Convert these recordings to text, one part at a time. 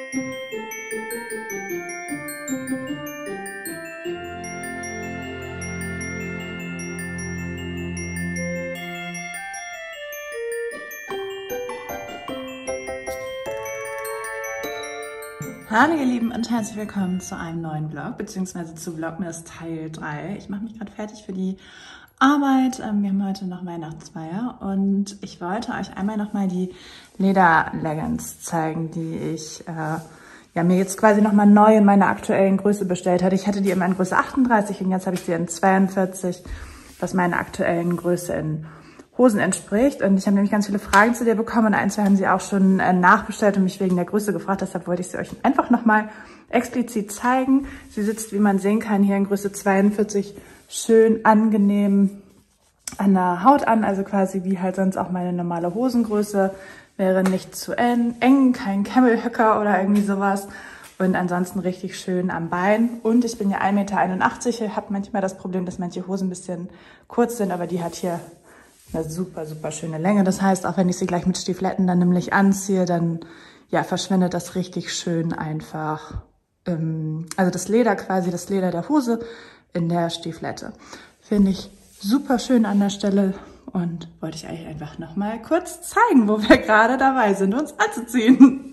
Hallo ihr Lieben und herzlich willkommen zu einem neuen Vlog, beziehungsweise zu Vlogmas Teil 3. Ich mache mich gerade fertig für die Arbeit. Wir haben heute noch Weihnachtsfeier und ich wollte euch einmal nochmal die Lederleggings zeigen, die ich mir jetzt quasi nochmal neu in meiner aktuellen Größe bestellt hatte. Ich hatte die immer in Größe 38 und jetzt habe ich sie in 42, was meiner aktuellen Größe in Hosen entspricht. Und ich habe nämlich ganz viele Fragen zu dir bekommen und ein, zwei haben sie auch schon nachbestellt und mich wegen der Größe gefragt. Deshalb wollte ich sie euch einfach nochmal explizit zeigen. Sie sitzt, wie man sehen kann, hier in Größe 42 schön angenehm an der Haut an. Also quasi wie halt sonst auch meine normale Hosengröße. Wäre nicht zu eng, kein Camelhöcker oder irgendwie sowas. Und ansonsten richtig schön am Bein. Und ich bin ja 1,81 Meter, habe manchmal das Problem, dass manche Hosen ein bisschen kurz sind, aber die hat hier eine super, super schöne Länge. Das heißt, auch wenn ich sie gleich mit Stiefeletten dann nämlich anziehe, dann ja, verschwindet das richtig schön einfach. Also das Leder quasi, das Leder der Hose in der Stiefelette. Finde ich super schön an der Stelle und wollte ich euch einfach nochmal kurz zeigen, wo wir gerade dabei sind, uns anzuziehen.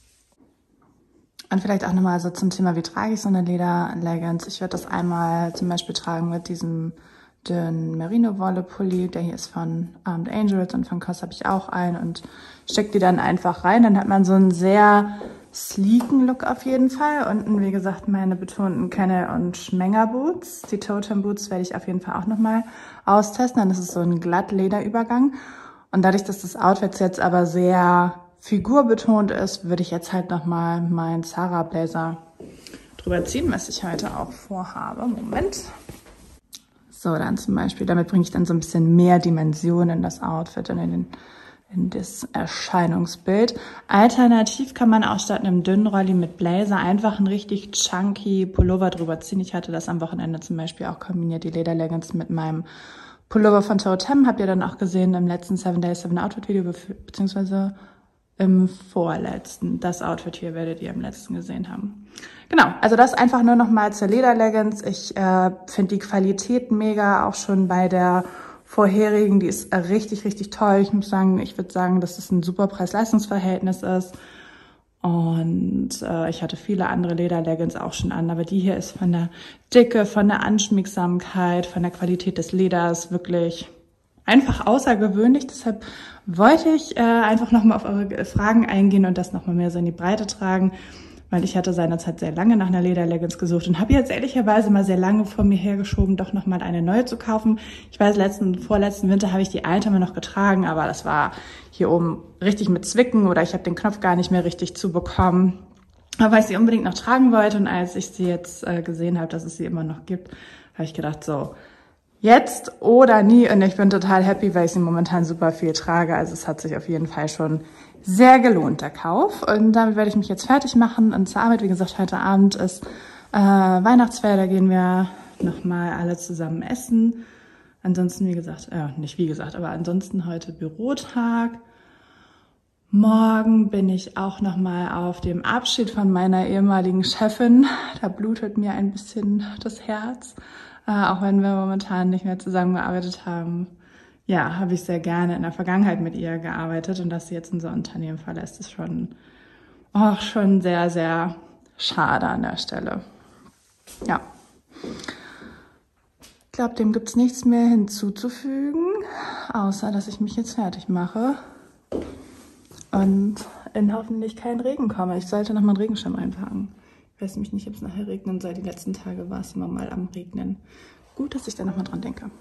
Und vielleicht auch nochmal so zum Thema, wie trage ich so eine Lederleggings. Ich werde das einmal zum Beispiel tragen mit diesem den Merino-Wolle-Pulli, der hier ist von Armed Angels und von COS habe ich auch einen und stecke die dann einfach rein. Dann hat man so einen sehr sleeken Look auf jeden Fall. Unten, wie gesagt, meine betonten Kennel- und Schmenger-Boots. Die Totem-Boots werde ich auf jeden Fall auch nochmal austesten. Dann ist es so ein Glattlederübergang. Und dadurch, dass das Outfit jetzt aber sehr figurbetont ist, würde ich jetzt halt nochmal meinen Zara-Blazer drüber ziehen, was ich heute auch vorhabe. Moment. So, dann zum Beispiel, damit bringe ich dann so ein bisschen mehr Dimension in das Outfit und in das Erscheinungsbild. Alternativ kann man auch statt einem dünnen Rolli mit Blazer einfach einen richtig chunky Pullover drüber ziehen. Ich hatte das am Wochenende zum Beispiel auch kombiniert, die Lederleggings mit meinem Pullover von Totem. Habt ihr dann auch gesehen im letzten 7 Days 7 Outfit Video, beziehungsweise im vorletzten. Das Outfit hier werdet ihr im letzten gesehen haben. Genau, also das einfach nur nochmal zur Lederleggings. Ich finde die Qualität mega, auch schon bei der vorherigen. Die ist richtig, richtig toll. Ich muss sagen, ich würde sagen, dass es ein super Preis-Leistungs-Verhältnis ist. Und ich hatte viele andere Lederleggings auch schon an, aber die hier ist von der Dicke, von der Anschmiegsamkeit, von der Qualität des Leders wirklich einfach außergewöhnlich. Deshalb wollte ich einfach nochmal auf eure Fragen eingehen und das nochmal mehr so in die Breite tragen, weil ich hatte seinerzeit sehr lange nach einer Lederleggings gesucht und habe jetzt ehrlicherweise mal sehr lange vor mir hergeschoben, doch nochmal eine neue zu kaufen. Ich weiß, vorletzten Winter habe ich die alte mal noch getragen, aber das war hier oben richtig mit Zwicken oder ich habe den Knopf gar nicht mehr richtig zubekommen. Aber weil ich sie unbedingt noch tragen wollte und als ich sie jetzt gesehen habe, dass es sie immer noch gibt, habe ich gedacht, so, jetzt oder nie. Und ich bin total happy, weil ich sie momentan super viel trage. Also es hat sich auf jeden Fall schon sehr gelohnt, der Kauf. Und damit werde ich mich jetzt fertig machen und zur Arbeit. Wie gesagt, heute Abend ist Weihnachtsfeier, da gehen wir nochmal alle zusammen essen. Ansonsten, wie gesagt, nicht wie gesagt, aber ansonsten heute Bürotag. Morgen bin ich auch nochmal auf dem Abschied von meiner ehemaligen Chefin. Da blutet mir ein bisschen das Herz. Auch wenn wir momentan nicht mehr zusammengearbeitet haben. Ja, habe ich sehr gerne in der Vergangenheit mit ihr gearbeitet und dass sie jetzt unser Unternehmen verlässt, ist schon sehr, sehr schade an der Stelle. Ja. Ich glaube, dem gibt's nichts mehr hinzuzufügen, außer dass ich mich jetzt fertig mache und in hoffentlich keinen Regen komme. Ich sollte noch mal einen Regenschirm einpacken. Ich weiß nämlich nicht, ob es nachher regnen soll. Die letzten Tage war es immer mal am Regnen. Gut, dass ich da noch mal dran denke.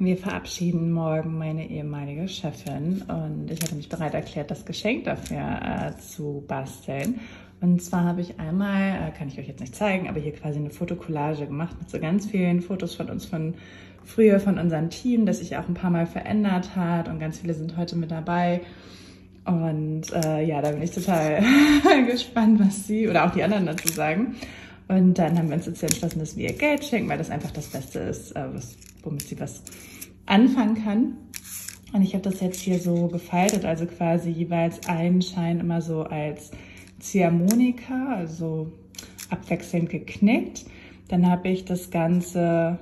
Wir verabschieden morgen meine ehemalige Chefin und ich hatte mich bereit erklärt, das Geschenk dafür zu basteln. Und zwar habe ich einmal, kann ich euch jetzt nicht zeigen, aber hier quasi eine Fotokollage gemacht mit so ganz vielen Fotos von uns von früher, von unserem Team, das sich auch ein paar Mal verändert hat und ganz viele sind heute mit dabei. Und ja, da bin ich total gespannt, was sie oder auch die anderen dazu sagen. Und dann haben wir uns jetzt entschlossen, dass wir ihr Geld schenken, weil das einfach das Beste ist, womit sie was anfangen kann. Und ich habe das jetzt hier so gefaltet, also quasi jeweils einen Schein immer so als Ziehharmonika, also abwechselnd geknickt. Dann habe ich das Ganze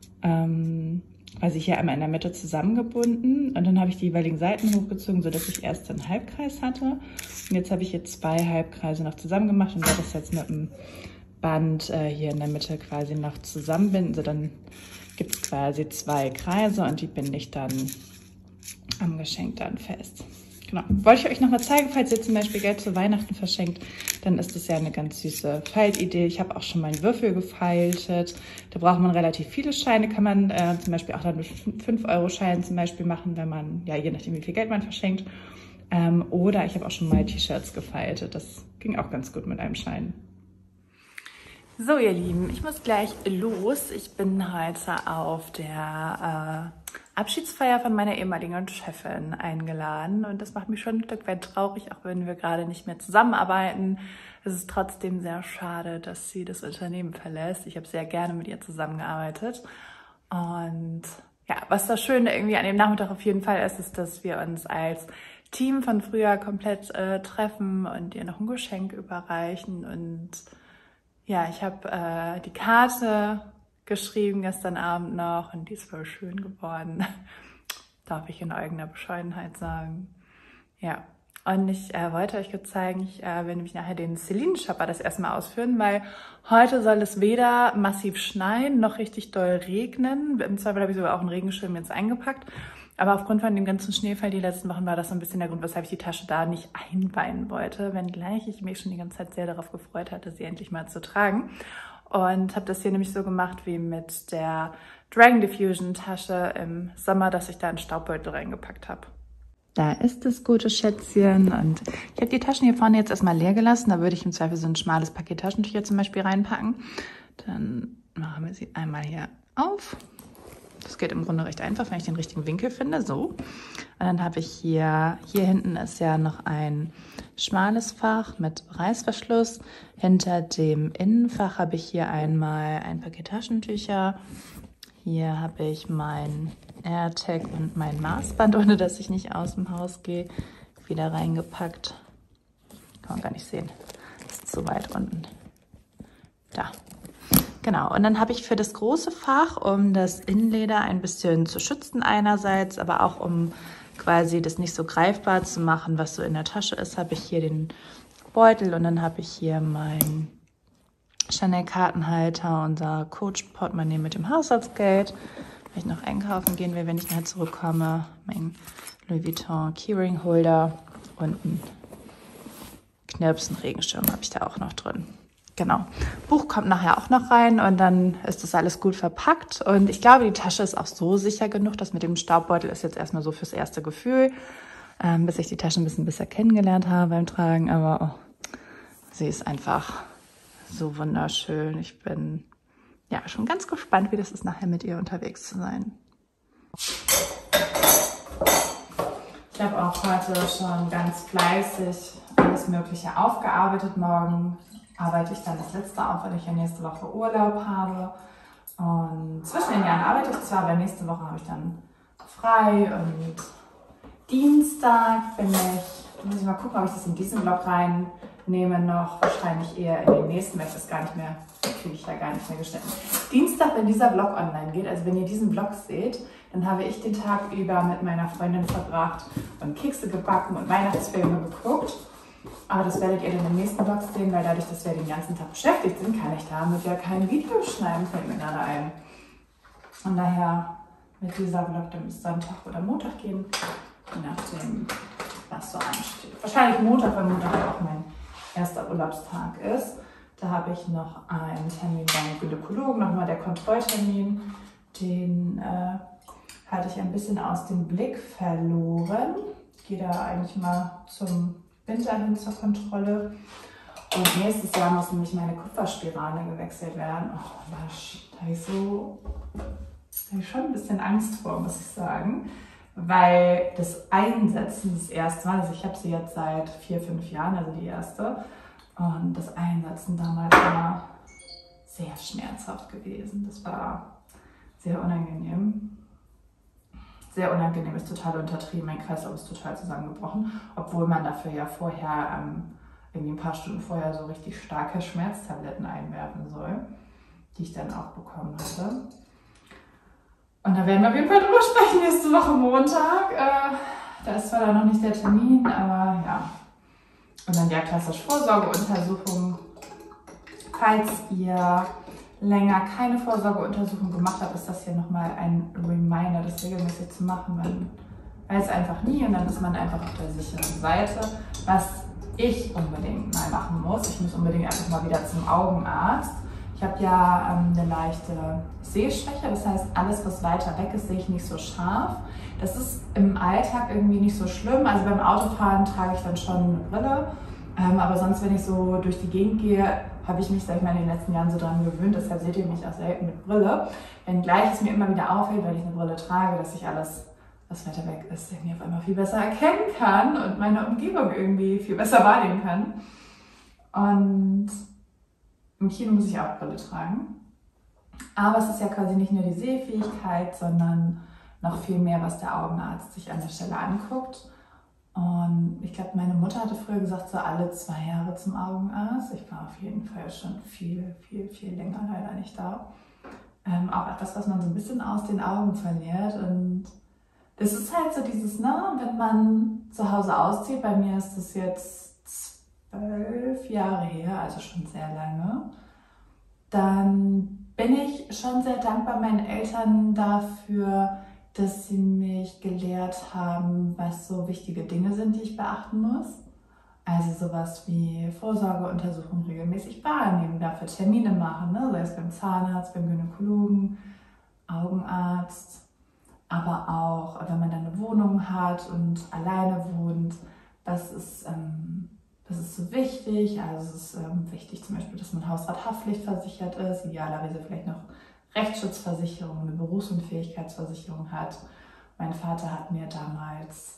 quasi hier einmal in der Mitte zusammengebunden und dann habe ich die jeweiligen Seiten hochgezogen, sodass ich erst einen Halbkreis hatte. Und jetzt habe ich hier 2 Halbkreise noch zusammen gemacht und werde das jetzt mit dem Band hier in der Mitte quasi noch zusammenbinden. So, dann gibt es quasi 2 Kreise und die binde ich dann am Geschenk dann fest. Genau. Wollte ich euch noch mal zeigen, falls ihr zum Beispiel Geld zu Weihnachten verschenkt, dann ist das ja eine ganz süße Faltidee. Ich habe auch schon meinen Würfel gefaltet. Da braucht man relativ viele Scheine. Kann man zum Beispiel auch dann mit 5-Euro-Scheinen zum Beispiel machen, wenn man, ja, je nachdem wie viel Geld man verschenkt. Oder ich habe auch schon mal T-Shirts gefaltet. Das ging auch ganz gut mit einem Schein. So, ihr Lieben, ich muss gleich los. Ich bin heute auf der Abschiedsfeier von meiner ehemaligen Chefin eingeladen und das macht mich schon ein Stück weit traurig, auch wenn wir gerade nicht mehr zusammenarbeiten. Es ist trotzdem sehr schade, dass sie das Unternehmen verlässt. Ich habe sehr gerne mit ihr zusammengearbeitet und ja, was das Schöne irgendwie an dem Nachmittag auf jeden Fall ist, ist, dass wir uns als Team von früher komplett treffen und ihr noch ein Geschenk überreichen und ja, ich habe die Karte geschrieben gestern Abend noch und die ist voll schön geworden. Darf ich in eigener Bescheidenheit sagen. Ja, und ich wollte euch kurz zeigen, ich will nämlich nachher den Celine Shopper das erstmal ausführen, weil heute soll es weder massiv schneien noch richtig doll regnen. Im Zweifel habe ich sogar auch einen Regenschirm jetzt eingepackt. Aber aufgrund von dem ganzen Schneefall die letzten Wochen war das so ein bisschen der Grund, weshalb ich die Tasche da nicht einweihen wollte, wenngleich ich mich schon die ganze Zeit sehr darauf gefreut hatte, sie endlich mal zu tragen. Und habe das hier nämlich so gemacht wie mit der Dragon Diffusion Tasche im Sommer, dass ich da einen Staubbeutel reingepackt habe. Da ist das gute Schätzchen und ich habe die Taschen hier vorne jetzt erstmal leer gelassen. Da würde ich im Zweifel so ein schmales Paket Taschentücher zum Beispiel reinpacken. Dann machen wir sie einmal hier auf. Das geht im Grunde recht einfach, wenn ich den richtigen Winkel finde, so. Und dann habe ich hier hinten ist ja noch ein schmales Fach mit Reißverschluss. Hinter dem Innenfach habe ich hier einmal ein Paket Taschentücher. Hier habe ich mein AirTag und mein Maßband, ohne dass ich nicht aus dem Haus gehe, wieder reingepackt. Kann man gar nicht sehen, das ist zu weit unten. Da. Genau, und dann habe ich für das große Fach, um das Innenleder ein bisschen zu schützen einerseits, aber auch um quasi das nicht so greifbar zu machen, was so in der Tasche ist, habe ich hier den Beutel und dann habe ich hier mein Chanel-Kartenhalter, unser Coach-Portemonnaie mit dem Haushaltsgeld, wenn ich noch einkaufen gehen will, wenn ich nachher zurückkomme, mein Louis Vuitton Keyring-Holder und ein Knirps, einen Regenschirm habe ich da auch noch drin. Genau. Buch kommt nachher auch noch rein und dann ist das alles gut verpackt. Und ich glaube, die Tasche ist auch so sicher genug. Das mit dem Staubbeutel ist jetzt erstmal so fürs erste Gefühl, bis ich die Tasche ein bisschen besser kennengelernt habe beim Tragen. Aber sie ist einfach so wunderschön. Ich bin ja schon ganz gespannt, wie das ist, nachher mit ihr unterwegs zu sein. Ich habe auch heute schon ganz fleißig alles Mögliche aufgearbeitet. Morgen arbeite ich dann das letzte auf, weil ich ja nächste Woche Urlaub habe. Und zwischen den Jahren arbeite ich zwar, aber nächste Woche habe ich dann frei. Und Dienstag bin ich, muss ich mal gucken, ob ich das in diesen Vlog reinnehme noch. Wahrscheinlich eher in den nächsten, weil ich das gar nicht mehr, kriege ich da gar nicht mehr geschnitten. Dienstag, wenn dieser Vlog online geht, also wenn ihr diesen Vlog seht, dann habe ich den Tag über mit meiner Freundin verbracht und Kekse gebacken und Weihnachtsfilme geguckt. Aber das werdet ihr dann im nächsten Vlog sehen, weil dadurch, dass wir den ganzen Tag beschäftigt sind, kann ich damit ja kein Video schneiden, fällt mir gerade ein. Von daher wird dieser Vlog dann bis Sonntag oder Montag gehen, je nachdem, was so ansteht. Wahrscheinlich Montag, weil Montag auch mein erster Urlaubstag ist. Da habe ich noch einen Termin beim Gynäkologen, nochmal der Kontrolltermin. Den hatte ich ein bisschen aus dem Blick verloren. Ich gehe da eigentlich mal zum Winter hin zur Kontrolle. Und nächstes Jahr muss nämlich meine Kupferspirale gewechselt werden. Oh, da habe ich schon ein bisschen Angst vor, muss ich sagen. Weil das Einsetzen das erste Mal, also ich habe sie jetzt seit 4, 5 Jahren, also die erste. Und das Einsetzen damals war sehr schmerzhaft gewesen. Das war sehr unangenehm. Sehr unangenehm, ist total untertrieben. Mein Kreislauf ist total zusammengebrochen. Obwohl man dafür ja vorher, irgendwie ein paar Stunden vorher so richtig starke Schmerztabletten einwerfen soll, die ich dann auch bekommen hatte. Und da werden wir auf jeden Fall drüber sprechen, nächste Woche Montag. Da ist zwar dann noch nicht der Termin, aber ja. Und dann ja, klassische Vorsorgeuntersuchung. Falls ihr länger keine Vorsorgeuntersuchung gemacht habt, ist das hier nochmal ein Reminder, das regelmäßig zu machen. Man weiß einfach nie und dann ist man einfach auf der sicheren Seite. Was ich unbedingt mal machen muss, ich muss unbedingt einfach mal wieder zum Augenarzt. Ich habe ja eine leichte Sehschwäche, das heißt, alles, was weiter weg ist, sehe ich nicht so scharf. Das ist im Alltag irgendwie nicht so schlimm. Also beim Autofahren trage ich dann schon eine Brille. Aber sonst, wenn ich so durch die Gegend gehe, habe ich mich, sag ich mal, in den letzten Jahren so dran gewöhnt. Deshalb seht ihr mich auch selten mit Brille. Wenngleich es mir immer wieder auffällt, wenn ich eine Brille trage, dass ich alles, was weiter weg ist, irgendwie auf einmal viel besser erkennen kann und meine Umgebung irgendwie viel besser wahrnehmen kann. Und im Kino muss ich auch Brille tragen. Aber es ist ja quasi nicht nur die Sehfähigkeit, sondern noch viel mehr, was der Augenarzt sich an der Stelle anguckt. Und ich glaube, meine Mutter hatte früher gesagt, so alle 2 Jahre zum Augenarzt. Ich war auf jeden Fall schon viel länger leider nicht da. Auch etwas, was man so ein bisschen aus den Augen verliert. Und das ist halt so dieses, ne, wenn man zu Hause auszieht, bei mir ist das jetzt 12 Jahre her, also schon sehr lange, dann bin ich schon sehr dankbar meinen Eltern dafür, dass sie mich gelehrt haben, was so wichtige Dinge sind, die ich beachten muss. Also sowas wie Vorsorgeuntersuchungen regelmäßig wahrnehmen, dafür Termine machen, ne? Sei es beim Zahnarzt, beim Gynäkologen, Augenarzt, aber auch, wenn man dann eine Wohnung hat und alleine wohnt, was ist so wichtig? Also es ist wichtig zum Beispiel, dass man Hausrathaftpflichtversichert ist, idealerweise vielleicht noch Rechtsschutzversicherung, eine Berufsunfähigkeitsversicherung hat. Mein Vater hat mir damals,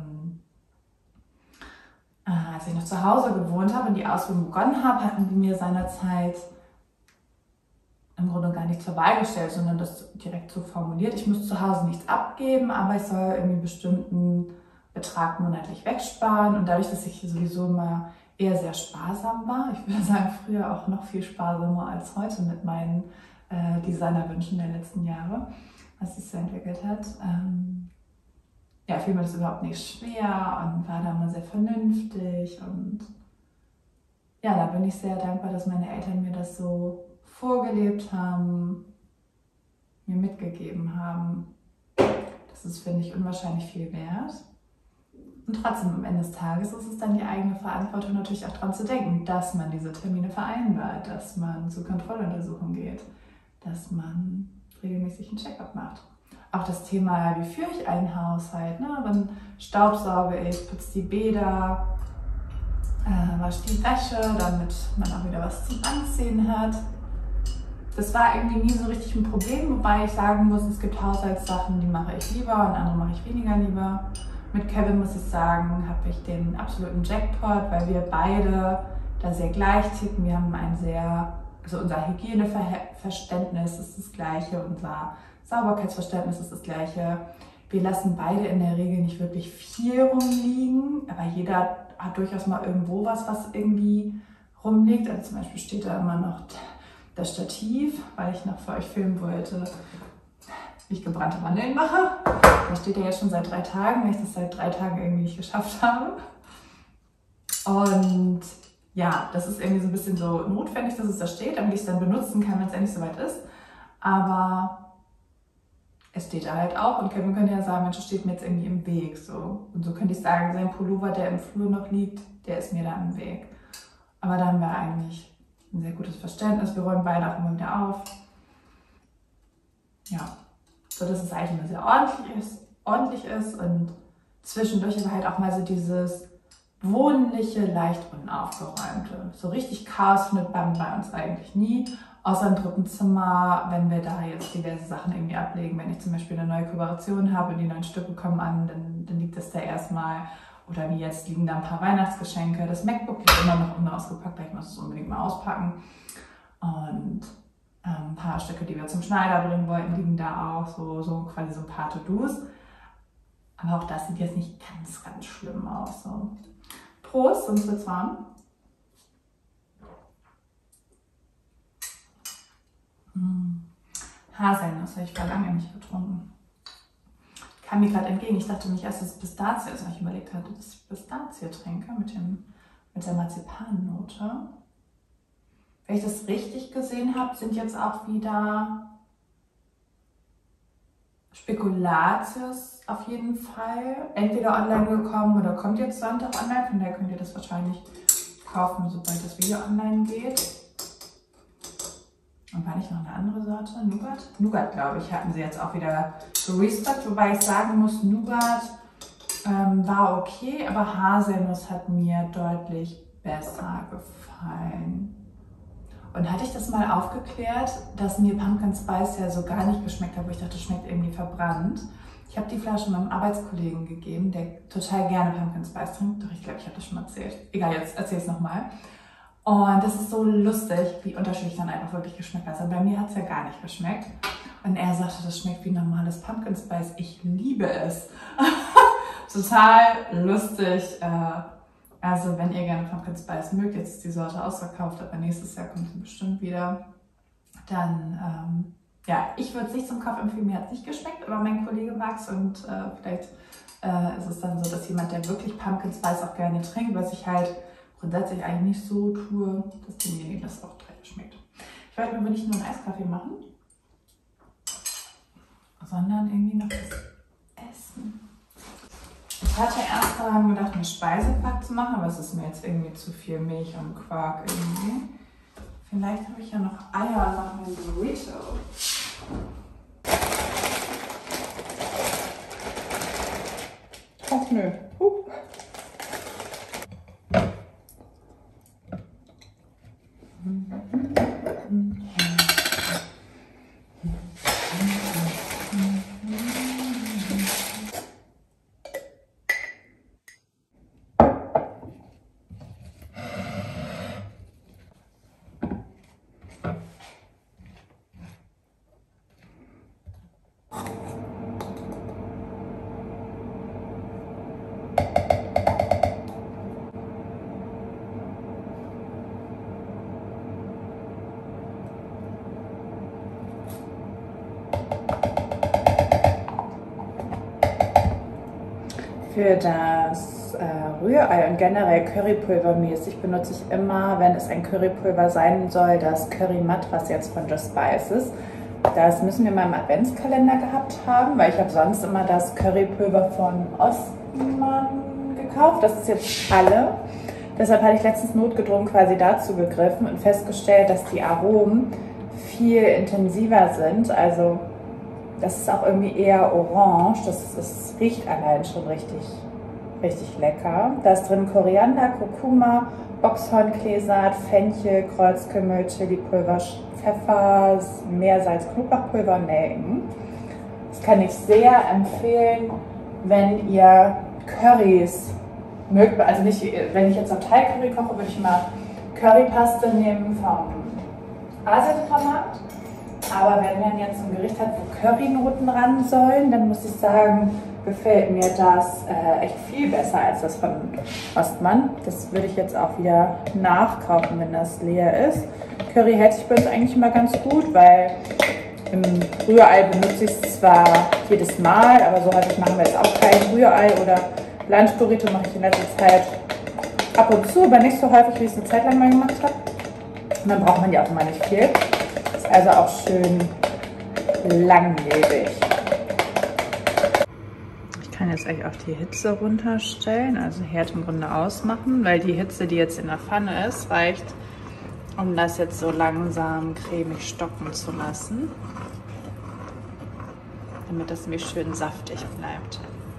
als ich noch zu Hause gewohnt habe und die Ausbildung begonnen habe, hatten die mir seinerzeit im Grunde gar nicht zur Wahl gestellt, sondern das direkt so formuliert. Ich muss zu Hause nichts abgeben, aber ich soll irgendwie einen bestimmten Betrag monatlich wegsparen. Und dadurch, dass ich sowieso immer eher sehr sparsam war, ich würde sagen früher auch noch viel sparsamer als heute mit meinen Designerwünschen der letzten Jahre, was sich so entwickelt hat, ja, fiel mir das überhaupt nicht schwer und war da mal sehr vernünftig. Und ja, da bin ich sehr dankbar, dass meine Eltern mir das so vorgelebt haben, mir mitgegeben haben. Das ist, finde ich, unwahrscheinlich viel wert. Und trotzdem, am Ende des Tages ist es dann die eigene Verantwortung, natürlich auch daran zu denken, dass man diese Termine vereinbart, dass man zur Kontrolluntersuchung geht, dass man regelmäßig einen Check-up macht. Auch das Thema, wie führe ich einen Haushalt, ne? Wann staubsauge ich, putze die Bäder, wasche die Wäsche, damit man auch wieder was zum Anziehen hat. Das war irgendwie nie so richtig ein Problem, wobei ich sagen muss, es gibt Haushaltssachen, die mache ich lieber und andere mache ich weniger lieber. Mit Kevin, muss ich sagen, habe ich den absoluten Jackpot, weil wir beide da sehr gleich ticken. Wir haben unser Hygieneverständnis ist das gleiche, unser Sauberkeitsverständnis ist das gleiche. Wir lassen beide in der Regel nicht wirklich viel rumliegen, aber jeder hat durchaus mal irgendwo was irgendwie rumliegt. Also zum Beispiel steht da immer noch das Stativ, weil ich noch für euch filmen wollte, wie ich gebrannte Mandeln mache. Da steht ja jetzt schon seit 3 Tagen, weil ich das seit 3 Tagen irgendwie nicht geschafft habe. Und ja, das ist irgendwie so ein bisschen so notwendig, dass es da steht, damit ich es dann benutzen kann, wenn es endlich soweit ist. Aber es steht da halt auch und Kevin könnte ja sagen, Mensch, das steht mir jetzt irgendwie im Weg. So. Und so könnte ich sagen, sein Pullover, der im Flur noch liegt, der ist mir da im Weg. Aber da haben wir eigentlich ein sehr gutes Verständnis. Wir räumen beide auch immer wieder auf. Ja, dass es eigentlich immer sehr ordentlich ist und zwischendurch aber halt auch mal so dieses wohnliche, leicht unaufgeräumte. So richtig Chaos findet man bei uns eigentlich nie, außer im dritten Zimmer, wenn wir da jetzt diverse Sachen irgendwie ablegen. Wenn ich zum Beispiel eine neue Kooperation habe und die neuen Stücke kommen an, dann liegt das da erstmal. Oder wie jetzt liegen da ein paar Weihnachtsgeschenke. Das MacBook liegt immer noch unausgepackt, weil ich muss es unbedingt mal auspacken. Und ein paar Stücke, die wir zum Schneider bringen wollten, liegen da auch, so quasi so ein paar To-Dos. Aber auch das sieht jetzt nicht ganz, ganz schlimm aus. So. Prost, sonst wird's warm. Haselnuss habe ich vor lange nicht getrunken. Kam mir gerade entgegen. Ich dachte nicht erst, dass es Pistazie ist, weil ich überlegt hatte, dass ich Pistazie trinke mit der Marzipannote. Wenn ich das richtig gesehen habe, sind jetzt auch wieder Spekulatius auf jeden Fall entweder online gekommen oder kommt jetzt Sonntag online. Von daher könnt ihr das wahrscheinlich kaufen, sobald das Video online geht. Und war nicht noch eine andere Sorte? Nougat? Nougat, glaube ich, hatten sie jetzt auch wieder gerestockt. Wobei ich sagen muss, Nougat war okay, aber Haselnuss hat mir deutlich besser gefallen. Und hatte ich das mal aufgeklärt, dass mir Pumpkin Spice ja so gar nicht geschmeckt hat, wo ich dachte, das schmeckt irgendwie verbrannt. Ich habe die Flasche meinem Arbeitskollegen gegeben, der total gerne Pumpkin Spice trinkt. Doch ich glaube, ich habe das schon mal erzählt. Egal, jetzt erzähl ich es nochmal. Und das ist so lustig, wie unterschiedlich dann einfach wirklich geschmeckt hat. Also bei mir hat es ja gar nicht geschmeckt. Und er sagte, das schmeckt wie normales Pumpkin Spice. Ich liebe es. Total lustig. Also wenn ihr gerne Pumpkin Spice mögt, jetzt ist die Sorte ausverkauft, aber nächstes Jahr kommt sie bestimmt wieder. Dann, ja, ich würde es nicht zum Kauf empfehlen, mir hat es nicht geschmeckt, aber mein Kollege mag es und vielleicht ist es dann so, dass jemand, der wirklich Pumpkin Spice auch gerne trinkt, was ich halt grundsätzlich eigentlich nicht so tue, dass demjenigen das auch direkt schmeckt. Ich wollte mir nicht nur einen Eiskaffee machen, sondern irgendwie noch das Essen. Ich hatte erst daran gedacht, eine Speisepack zu machen, aber es ist mir jetzt irgendwie zu viel Milch und Quark irgendwie. Vielleicht habe ich ja noch Eier und mache mir ein Burrito. Ach nö. Für das Rührei und generell Currypulvermäßig benutze ich immer, wenn es ein Currypulver sein soll, das Curry Matt, was jetzt von Just Spices. Das müssen wir mal im Adventskalender gehabt haben, weil ich habe sonst immer das Currypulver von Ostmann gekauft. Das ist jetzt alle. Deshalb hatte ich letztens notgedrungen quasi dazu gegriffen und festgestellt, dass die Aromen viel intensiver sind. Also das ist auch irgendwie eher orange. Das riecht allein schon richtig lecker. Da ist drin Koriander, Kurkuma, Boxhornkleesaat, Fenchel, Kreuzkümmel, Chilipulver, Pfeffer, Meersalz, Knoblauchpulver und Nelken. Das kann ich sehr empfehlen, wenn ihr Currys mögt. Also nicht, wenn ich jetzt auf Thai-Curry koche, würde ich mal Currypaste nehmen vom Asiaformat. Aber wenn man jetzt ein Gericht hat, wo Currynoten ran sollen, dann muss ich sagen, gefällt mir das echt viel besser als das von Ostmann. Das würde ich jetzt auch wieder nachkaufen, wenn das leer ist. Curry hält sich bei uns eigentlich immer ganz gut, weil im Rührei benutze ich es zwar jedes Mal, aber so häufig machen wir jetzt auch kein Rührei oder Lunch Burrito mache ich in letzter Zeit ab und zu, aber nicht so häufig, wie ich es eine Zeit lang mal gemacht habe. Und dann braucht man ja auch immer nicht viel. Ist also auch schön langlebig. Ich kann jetzt eigentlich auch die Hitze runterstellen, also Herd im Grunde ausmachen, weil die Hitze, die jetzt in der Pfanne ist, reicht, um das jetzt so langsam cremig stocken zu lassen. damit das nämlich schön saftig bleibt.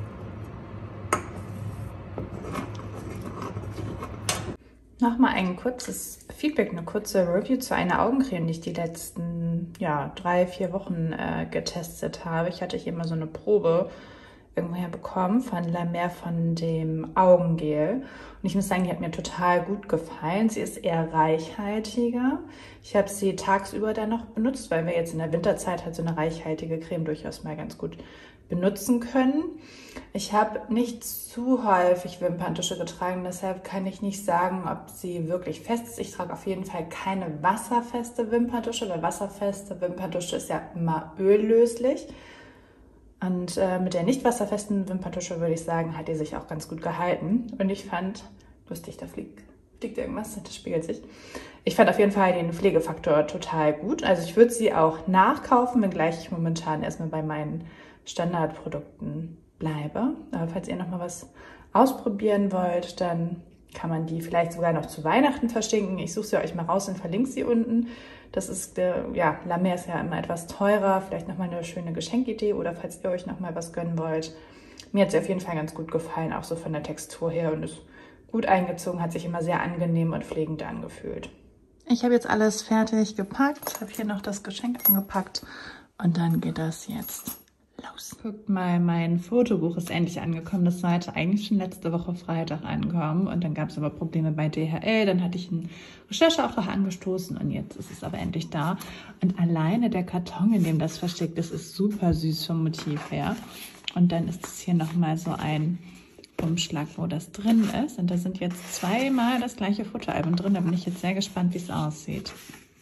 Nochmal ein kurzes Feedback, eine kurze Review zu einer Augencreme, die ich die letzten 3-4 Wochen getestet habe. Ich hatte hier mal so eine Probe irgendwoher bekommen von La Mer von dem Augengel. Und ich muss sagen, die hat mir total gut gefallen. Sie ist eher reichhaltiger. Ich habe sie tagsüber dann noch benutzt, weil wir jetzt in der Winterzeit halt so eine reichhaltige Creme durchaus mal ganz gut benutzen können. Ich habe nicht zu häufig Wimperntusche getragen, deshalb kann ich nicht sagen, ob sie wirklich fest ist. Ich trage auf jeden Fall keine wasserfeste Wimperntusche, weil wasserfeste Wimperntusche ist ja immer öllöslich. Und mit der nicht wasserfesten Wimperntusche würde ich sagen, hat die sich auch ganz gut gehalten. Und ich fand, lustig, da fliegt irgendwas, das spiegelt sich. Ich fand auf jeden Fall den Pflegefaktor total gut. Also ich würde sie auch nachkaufen, wenngleich ich momentan erstmal bei meinen Standardprodukten bleibe. Aber falls ihr nochmal was ausprobieren wollt, dann kann man die vielleicht sogar noch zu Weihnachten verschenken. Ich suche sie euch mal raus und verlinke sie unten. Das ist, La Mer ist ja immer etwas teurer. Vielleicht nochmal eine schöne Geschenkidee oder falls ihr euch nochmal was gönnen wollt. Mir hat sie auf jeden Fall ganz gut gefallen, auch so von der Textur her und ist gut eingezogen, hat sich immer sehr angenehm und pflegend angefühlt. Ich habe jetzt alles fertig gepackt, habe hier noch das Geschenk angepackt und dann geht das jetzt los. Guckt mal, mein Fotobuch ist endlich angekommen. Das sollte eigentlich schon letzte Woche Freitag ankommen und dann gab es aber Probleme bei DHL. Dann hatte ich einen Rechercheauftrag angestoßen und jetzt ist es aber endlich da. Und alleine der Karton, in dem das versteckt ist, ist super süß vom Motiv her. Und dann ist es hier nochmal so ein Umschlag, wo das drin ist. Und da sind jetzt zweimal das gleiche Fotoalbum drin. Da bin ich jetzt sehr gespannt, wie es aussieht.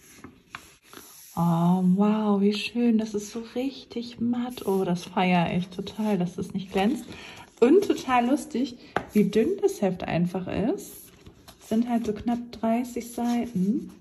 Oh, wow, wie schön. Das ist so richtig matt. Oh, das feiere ich total, dass das nicht glänzt. Und total lustig, wie dünn das Heft einfach ist. Es sind halt so knapp 30 Seiten.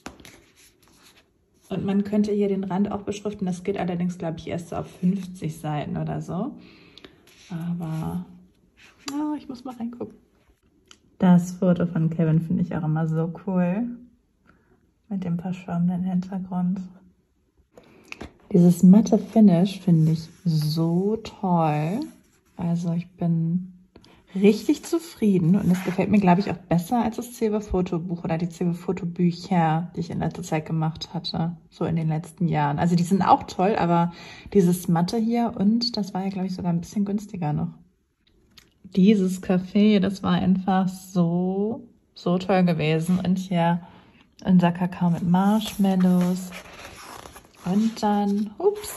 Und man könnte hier den Rand auch beschriften. Das geht allerdings, glaube ich, erst so auf 50 Seiten oder so. Aber ich muss mal reingucken. Das Foto von Kevin finde ich auch immer so cool. Mit dem verschwommenen Hintergrund. Dieses matte Finish finde ich so toll. Also ich bin richtig zufrieden und es gefällt mir, glaube ich, auch besser als das CEWE Fotobuch oder die CEWE Fotobücher, die ich in letzter Zeit gemacht hatte, so in den letzten Jahren. Also die sind auch toll, aber dieses matte hier und das war ja, glaube ich, sogar ein bisschen günstiger noch. Dieses Café, das war einfach so toll gewesen. Und hier unser Kakao mit Marshmallows. Und dann,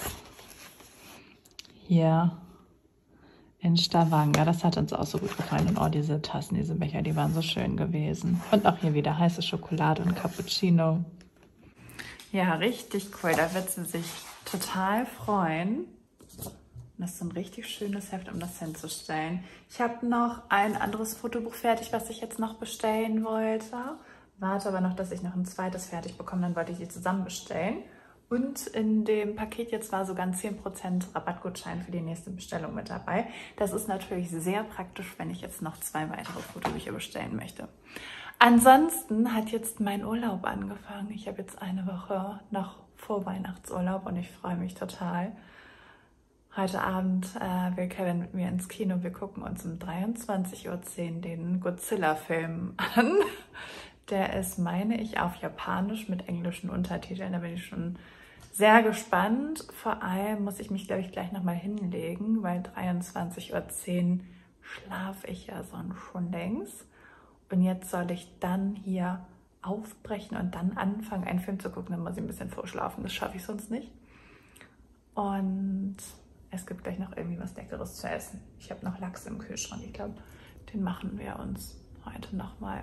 hier in Stavanger. Das hat uns auch so gut gefallen. Und oh, diese Tassen, diese Becher, die waren so schön gewesen. Und auch hier wieder heiße Schokolade und Cappuccino. Ja, richtig cool. Da wird sie sich total freuen. Das ist so ein richtig schönes Heft, um das hinzustellen. Ich habe noch ein anderes Fotobuch fertig, was ich jetzt noch bestellen wollte. Warte aber noch, dass ich noch ein zweites fertig bekomme, dann wollte ich die zusammen bestellen. Und in dem Paket jetzt war sogar ein 10% Rabattgutschein für die nächste Bestellung mit dabei. Das ist natürlich sehr praktisch, wenn ich jetzt noch 2 weitere Fotobücher bestellen möchte. Ansonsten hat jetzt mein Urlaub angefangen. Ich habe jetzt eine Woche noch Vorweihnachtsurlaub und ich freue mich total. Heute Abend will Kevin mit mir ins Kino. Wir gucken uns um 23:10 Uhr den Godzilla-Film an. Der ist, meine ich, auf Japanisch mit englischen Untertiteln. Da bin ich schon sehr gespannt. Vor allem muss ich mich, glaube ich, gleich nochmal hinlegen, weil 23:10 Uhr schlafe ich ja sonst schon längst. Und jetzt soll ich dann hier aufbrechen und dann anfangen, einen Film zu gucken. Dann muss ich ein bisschen vorschlafen. Das schaffe ich sonst nicht. Und es gibt gleich noch irgendwie was Leckeres zu essen. Ich habe noch Lachs im Kühlschrank. Ich glaube, den machen wir uns heute nochmal.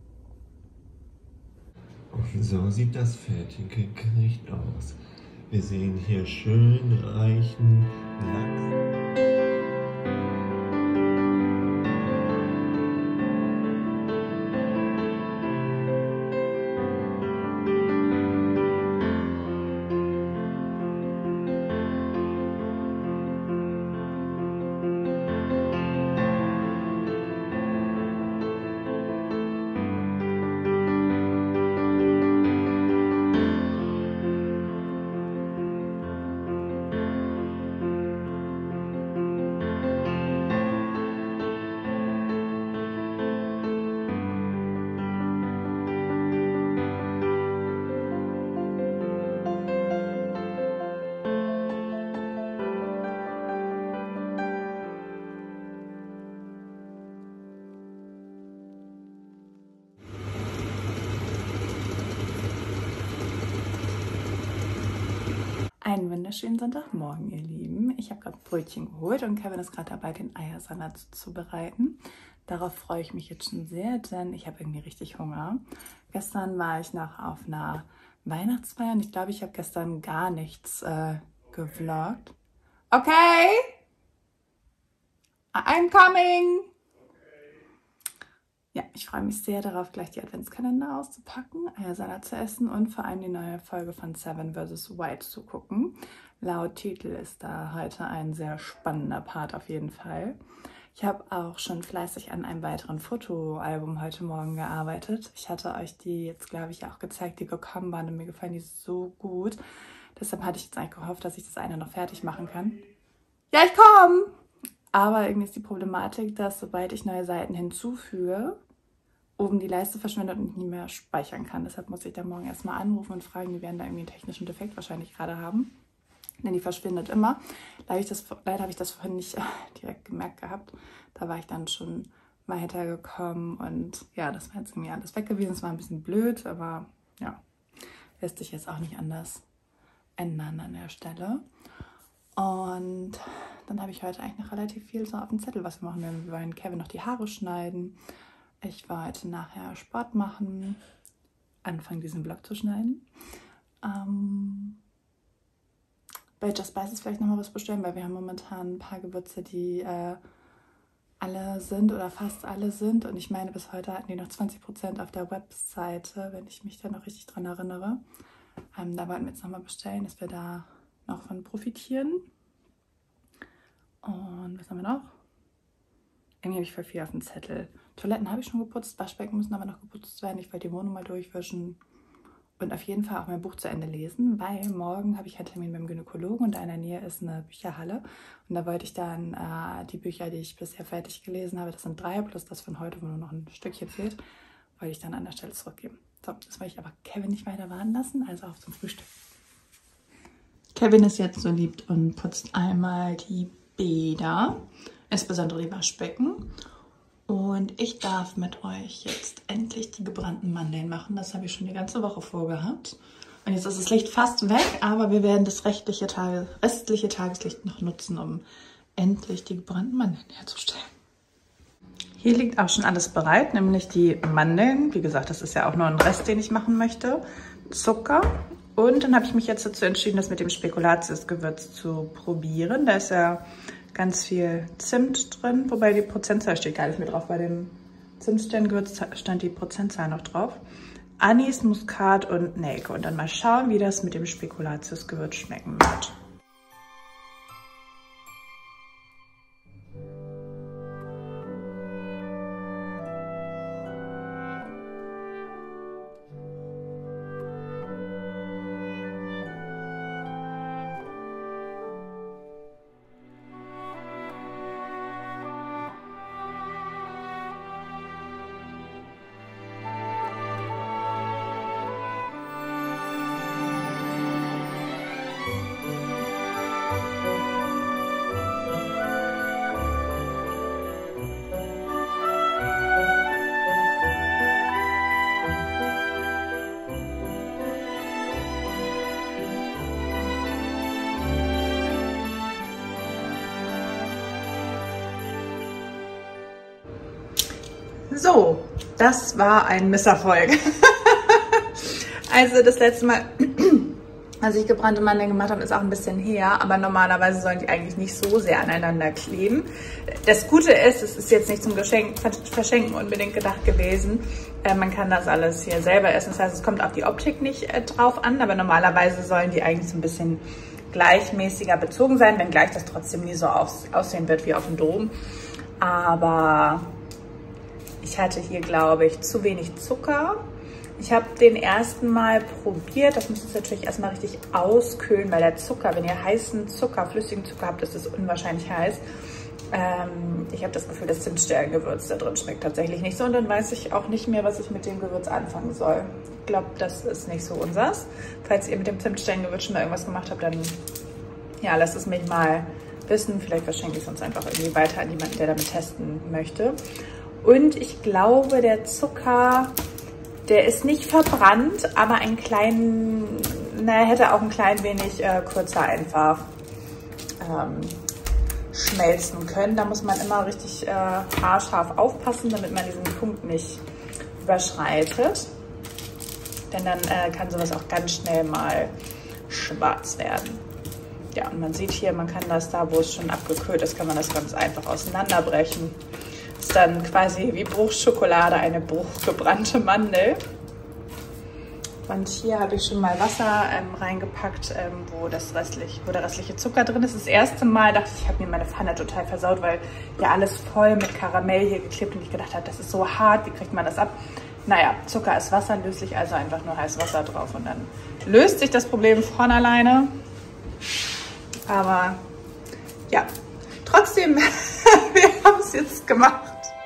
Und so sieht das fertige Gericht aus. Wir sehen hier schön reichen Lachs. Einen wunderschönen Sonntagmorgen, ihr Lieben. Ich habe gerade Brötchen geholt und Kevin ist gerade dabei, den Eiersalat zuzubereiten. Darauf freue ich mich jetzt schon sehr, denn ich habe irgendwie richtig Hunger. Gestern war ich noch auf einer Weihnachtsfeier und ich glaube, ich habe gestern gar nichts gevloggt. Okay, I'm coming. Ja, ich freue mich sehr darauf, gleich die Adventskalender auszupacken, Eiersalat zu essen und vor allem die neue Folge von Seven vs. Wild zu gucken. Laut Titel ist da heute ein sehr spannender Part auf jeden Fall. Ich habe auch schon fleißig an einem weiteren Fotoalbum heute Morgen gearbeitet. Ich hatte euch die jetzt, glaube ich, auch gezeigt, die gekommen waren und mir gefallen die so gut. Deshalb hatte ich jetzt eigentlich gehofft, dass ich das eine noch fertig machen kann. Ja, ich komme! Aber irgendwie ist die Problematik, dass sobald ich neue Seiten hinzufüge, oben die Leiste verschwindet und ich nicht mehr speichern kann. Deshalb muss ich da morgen erstmal anrufen und fragen, die werden da irgendwie einen technischen Defekt wahrscheinlich gerade haben. Denn die verschwindet immer. Leider habe ich das vorhin nicht direkt gemerkt gehabt. Da war ich dann schon weitergekommen und ja, das war jetzt irgendwie alles weg gewesen. Es war ein bisschen blöd, aber ja, lässt sich jetzt auch nicht anders ändern an der Stelle. Und dann habe ich heute eigentlich noch relativ viel so auf dem Zettel, was wir machen werden. Wir wollen Kevin noch die Haare schneiden. Ich wollte nachher Sport machen, anfangen diesen Vlog zu schneiden. Bei Just Spices vielleicht nochmal was bestellen, weil wir haben momentan ein paar Gewürze, die alle sind oder fast alle sind. Und ich meine, bis heute hatten die noch 20% auf der Webseite, wenn ich mich da noch richtig dran erinnere. Da wollten wir jetzt nochmal bestellen, dass wir da noch von profitieren. Und was haben wir noch? Irgendwie habe ich voll viel auf dem Zettel. Toiletten habe ich schon geputzt, Waschbecken müssen aber noch geputzt werden. Ich wollte die Wohnung mal durchwischen und auf jeden Fall auch mein Buch zu Ende lesen, weil morgen habe ich einen Termin beim Gynäkologen und da in der Nähe ist eine Bücherhalle. Und da wollte ich dann die Bücher, die ich bisher fertig gelesen habe, das sind 3 plus das von heute, wo nur noch ein Stückchen fehlt, wollte ich dann an der Stelle zurückgeben. So, das wollte ich aber Kevin nicht weiter warten lassen, also auf zum Frühstück. Kevin ist jetzt so lieb und putzt einmal die Bäder, insbesondere die Waschbecken. Und ich darf mit euch jetzt endlich die gebrannten Mandeln machen. Das habe ich schon die ganze Woche vorgehabt. Und jetzt ist das Licht fast weg, aber wir werden das restliche Tageslicht noch nutzen, um endlich die gebrannten Mandeln herzustellen. Hier liegt auch schon alles bereit, nämlich die Mandeln. Wie gesagt, das ist ja auch nur ein Rest, den ich machen möchte. Zucker. Und dann habe ich mich jetzt dazu entschieden, das mit dem Spekulatius-Gewürz zu probieren. Da ist ja ganz viel Zimt drin, wobei die Prozentzahl steht gar nicht mehr drauf. Bei dem Zimtsterngewürz stand die Prozentzahl noch drauf. Anis, Muskat und Nelke. Und dann mal schauen, wie das mit dem Spekulatius-Gewürz schmecken wird. So, das war ein Misserfolg. Also das letzte Mal, als ich gebrannte Mandeln gemacht habe, ist auch ein bisschen her, aber normalerweise sollen die eigentlich nicht so sehr aneinander kleben. Das Gute ist, es ist jetzt nicht zum Verschenken unbedingt gedacht gewesen. Man kann das alles hier selber essen, das heißt, es kommt auf die Optik nicht drauf an, aber normalerweise sollen die eigentlich so ein bisschen gleichmäßiger bezogen sein, wenngleich das trotzdem nie so aussehen wird wie auf dem Dom. Aber ich hatte hier, glaube ich, zu wenig Zucker. Ich habe den ersten Mal probiert. Das muss jetzt natürlich erstmal richtig auskühlen, weil der Zucker, wenn ihr heißen Zucker, flüssigen Zucker habt, ist es unwahrscheinlich heiß. Ich habe das Gefühl, das Zimtsterngewürz da drin schmeckt tatsächlich nicht so. Und dann weiß ich auch nicht mehr, was ich mit dem Gewürz anfangen soll. Ich glaube, das ist nicht so unsers. Falls ihr mit dem Zimtsterngewürz schon mal irgendwas gemacht habt, dann ja, lasst es mich mal wissen. Vielleicht verschenke ich es uns einfach irgendwie weiter an jemanden, der damit testen möchte. Und ich glaube, der Zucker, der ist nicht verbrannt, aber einen kleinen naja, hätte auch ein klein wenig kürzer einfach schmelzen können. Da muss man immer richtig haarscharf aufpassen, damit man diesen Punkt nicht überschreitet. Denn dann kann sowas auch ganz schnell mal schwarz werden. Ja, und man sieht hier, man kann das da, wo es schon abgekühlt ist, kann man das ganz einfach auseinanderbrechen. Ist dann quasi wie Bruchschokolade, eine bruchgebrannte Mandel. Und hier habe ich schon mal Wasser reingepackt, wo der restliche Zucker drin ist. Das erste Mal dachte ich, ich habe mir meine Pfanne total versaut, weil ja alles voll mit Karamell hier geklebt und ich gedacht habe, das ist so hart, wie kriegt man das ab? Naja, Zucker ist wasserlöslich, also einfach nur heißes Wasser drauf und dann löst sich das Problem von alleine. Aber ja, trotzdem, wir haben es jetzt gemacht.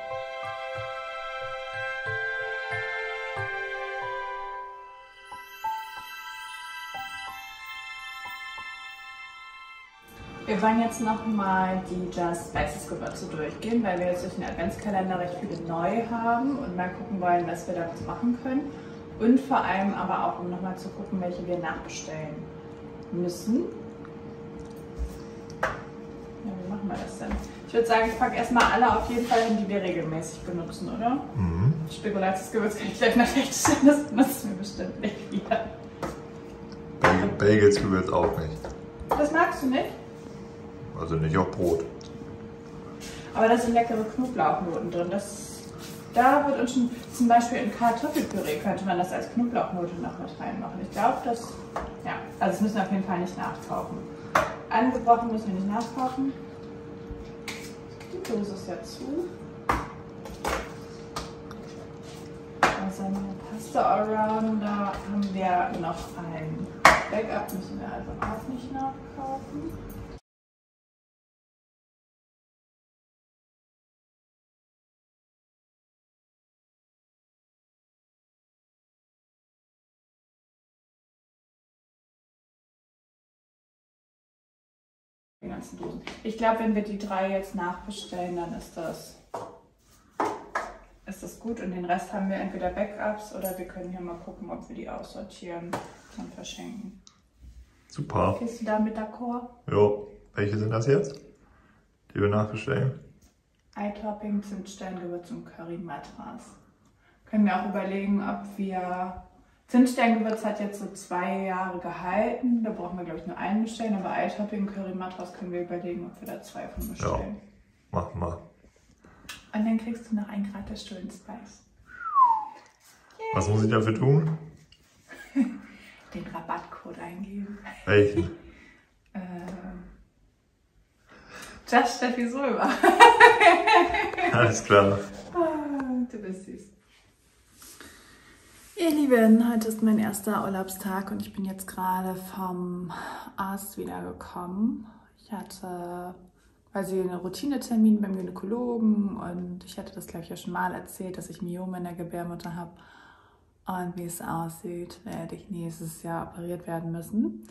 Wir wollen jetzt nochmal die Just Spices Gewürze durchgehen, weil wir jetzt durch den Adventskalender recht viele neu haben und mal gucken wollen, was wir daraus machen können. Und vor allem aber auch, um nochmal zu gucken, welche wir nachbestellen müssen. Ja, wie machen wir das denn? Ich würde sagen, ich packe erstmal alle auf jeden Fall hin, die wir regelmäßig benutzen, oder? Mhm. Spekulatiusgewürz kann ich gleich nach rechts stellen, das benutzen wir bestimmt nicht wieder. Bagelsgewürz auch nicht. Das magst du nicht? Also nicht auf Brot. Aber da sind leckere Knoblauchnoten drin. Da wird uns schon, zum Beispiel in Kartoffelpüree könnte man das als Knoblauchnote noch mit reinmachen. Ich glaube, ja, also das müssen wir auf jeden Fall nicht nachkochen. Angebrochen müssen wir nicht nachkochen. Die Dose ist ja zu. Also eine Pasta Around, da haben wir noch ein Backup, müssen wir also auch nicht nachkaufen. Die ganzen Dosen. Ich glaube, wenn wir die 3 jetzt nachbestellen, dann ist das gut. Und den Rest haben wir entweder Backups oder wir können hier mal gucken, ob wir die aussortieren und verschenken. Super. Gehst du damit d'accord? Jo. Welche sind das jetzt, die wir nachbestellen? Ei-Topping, Zimtsterngewürz und Curry Madras. Können wir auch überlegen, ob wir... Zimtsterngewürz hat jetzt so 2 Jahre gehalten. Da brauchen wir, glaube ich, nur einen bestellen. Aber Ei-Topping, Curry Madras können wir überlegen, ob wir da 2 von bestellen. Ja, mach mal. Und dann kriegst du noch einen gratis Stullen Spice. Yay. Was muss ich dafür tun? Den Rabattcode eingeben. Welchen? Just Steffi Sulber. Alles klar. Du bist süß. Ihr Lieben, heute ist mein erster Urlaubstag und ich bin jetzt gerade vom Arzt wiedergekommen. Ich hatte quasi einen Routinetermin beim Gynäkologen und ich hatte das, glaube ich, ja schon mal erzählt, dass ich Myome in der Gebärmutter habe. Und wie es aussieht, werde ich nächstes Jahr operiert werden müssen.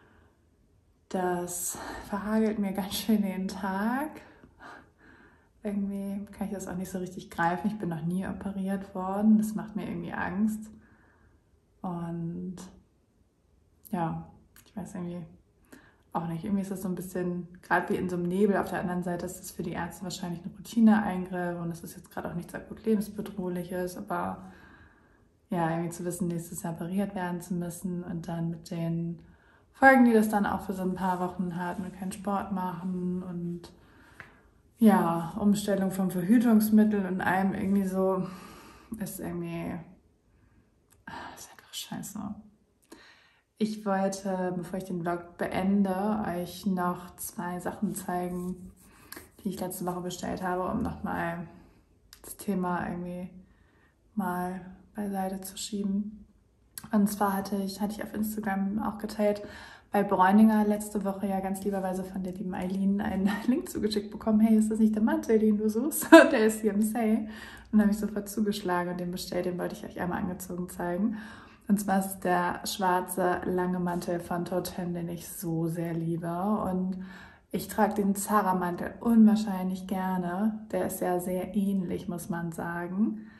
Das verhagelt mir ganz schön den Tag. Irgendwie kann ich das auch nicht so richtig greifen. Ich bin noch nie operiert worden. Das macht mir irgendwie Angst. Und ja, ich weiß irgendwie auch nicht. Irgendwie ist das so ein bisschen, gerade wie in so einem Nebel. Auf der anderen Seite ist das für die Ärzte wahrscheinlich ein Routineeingriff. Und es ist jetzt gerade auch nichts akut lebensbedrohliches. Aber ja, irgendwie zu wissen, nächstes Jahr operiert werden zu müssen. Und dann mit den Folgen, die das dann auch für so ein paar Wochen hat. Und keinen Sport machen und ja, Umstellung von Verhütungsmitteln und allem irgendwie so, ist irgendwie, ist einfach scheiße. Ich wollte, bevor ich den Vlog beende, euch noch 2 Sachen zeigen, die ich letzte Woche bestellt habe, um nochmal das Thema irgendwie mal beiseite zu schieben. Und zwar hatte ich auf Instagram auch geteilt, bei Bräuninger letzte Woche ja ganz lieberweise von der lieben Eileen einen Link zugeschickt bekommen. Hey, ist das nicht der Mantel, den du suchst? Der ist hier im Sale. Und dann habe ich sofort zugeschlagen und den bestellt. Den wollte ich euch einmal angezogen zeigen. Und zwar ist der schwarze lange Mantel von Totem, den ich so sehr liebe. Und ich trage den Zara-Mantel unwahrscheinlich gerne. Der ist ja sehr ähnlich, muss man sagen.